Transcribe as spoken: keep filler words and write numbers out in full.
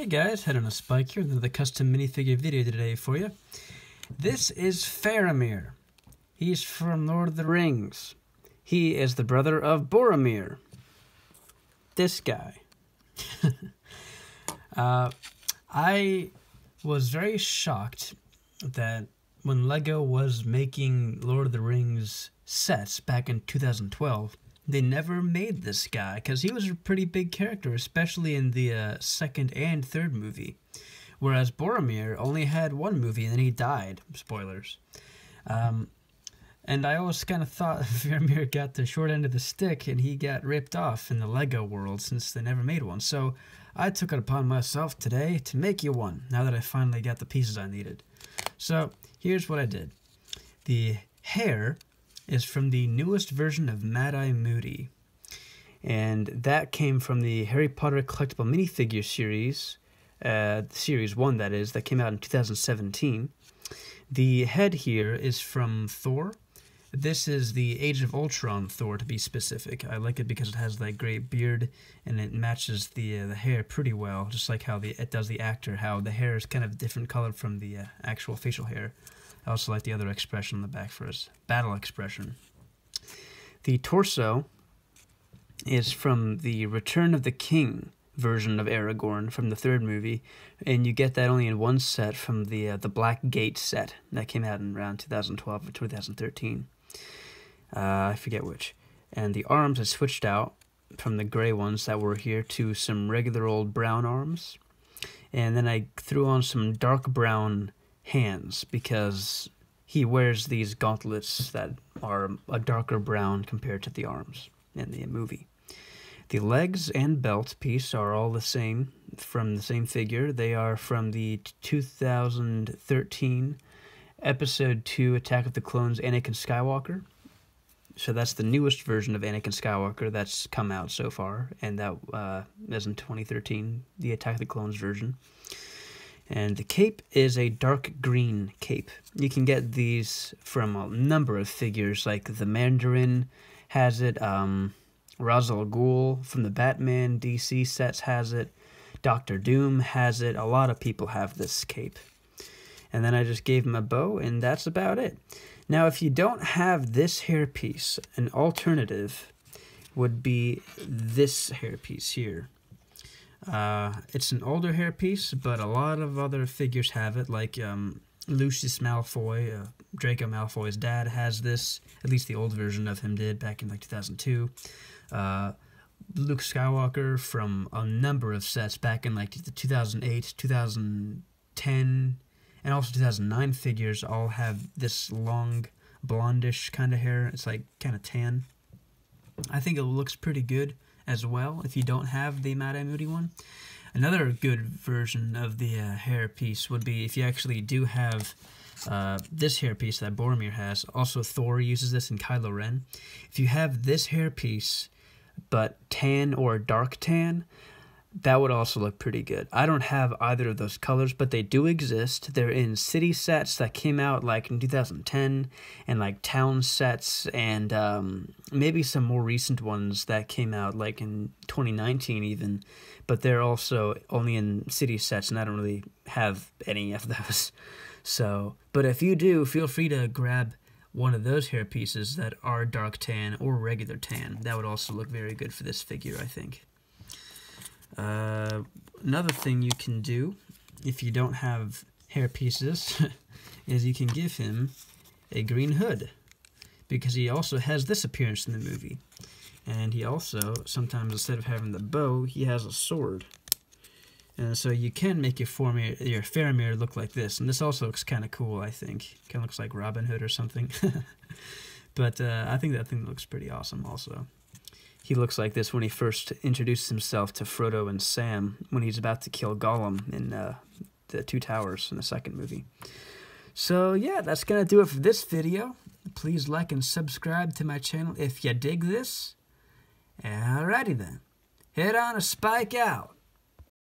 Hey guys, Head on a Spike here with another custom minifigure video today for you. This is Faramir. He's from Lord of the Rings. He is the brother of Boromir. This guy. uh, I was very shocked that when LEGO was making Lord of the Rings sets back in two thousand twelve, they never made this guy, because he was a pretty big character, especially in the uh, second and third movie. Whereas Boromir only had one movie and then he died. Spoilers. Um, and I always kind of thought Faramir got the short end of the stick and he got ripped off in the LEGO world since they never made one. So I took it upon myself today to make you one, now that I finally got the pieces I needed. So here's what I did. The hair is from the newest version of Mad-Eye Moody, and that came from the Harry Potter collectible minifigure series, uh, series one that is, that came out in two thousand seventeen. The head here is from Thor. This is the Age of Ultron Thor, to be specific. I like it because it has that great beard and it matches the uh, the hair pretty well, just like how the it does the actor, how the hair is kind of a different color from the uh, actual facial hair. I also like the other expression on the back for his battle expression. The torso is from the Return of the King version of Aragorn from the third movie, and you get that only in one set from the uh, the Black Gate set that came out in around two thousand twelve or two thousand thirteen. Uh, I forget which. And the arms are switched out from the gray ones that were here to some regular old brown arms. And then I threw on some dark brown hands because he wears these gauntlets that are a darker brown compared to the arms in the movie. The legs and belt piece are all the same from the same figure. They are from the two thousand thirteen Episode two Attack of the Clones Anakin Skywalker. So that's the newest version of Anakin Skywalker that's come out so far, and that uh, is in twenty thirteen, the Attack of the Clones version. And the cape is a dark green cape. You can get these from a number of figures, like the Mandarin has it, um, Ra's al Ghul from the Batman D C sets has it, Doctor Doom has it, a lot of people have this cape. And then I just gave him a bow, and that's about it. Now, if you don't have this hairpiece, an alternative would be this hairpiece here. Uh, it's an older hairpiece, but a lot of other figures have it, like um, Lucius Malfory, uh, Draco Malfoy's dad has this, at least the old version of him did back in like two thousand two. Uh, Luke Skywalker from a number of sets back in like the two thousand eight, two thousand ten, and also two thousand nine figures all have this long blondish kind of hair. It's like kind of tan. I think it looks pretty good as well if you don't have the Mad-Eye Moody one. Another good version of the uh, hair piece would be if you actually do have uh, this hair piece that Boromir has. Also Thor uses this in Kylo Ren. If you have this hair piece but tan or dark tan, that would also look pretty good. I don't have either of those colors, but they do exist. They're in city sets that came out like in two thousand ten, and like town sets, and um, maybe some more recent ones that came out like in twenty nineteen even, but they're also only in city sets, and I don't really have any of those. So, but if you do, feel free to grab one of those hair pieces that are dark tan or regular tan. That would also look very good for this figure, I think. Uh, another thing you can do, if you don't have hair pieces, is you can give him a green hood, because he also has this appearance in the movie. And he also, sometimes instead of having the bow, he has a sword. And so you can make your, Faramir, your Faramir look like this, and this also looks kind of cool, I think. Kind of looks like Robin Hood or something. But uh, I think that thing looks pretty awesome also. He looks like this when he first introduced himself to Frodo and Sam when he's about to kill Gollum in uh, the Two Towers in the second movie. So yeah, that's going to do it for this video. Please like and subscribe to my channel if you dig this. Alrighty then. Head on a Spike out.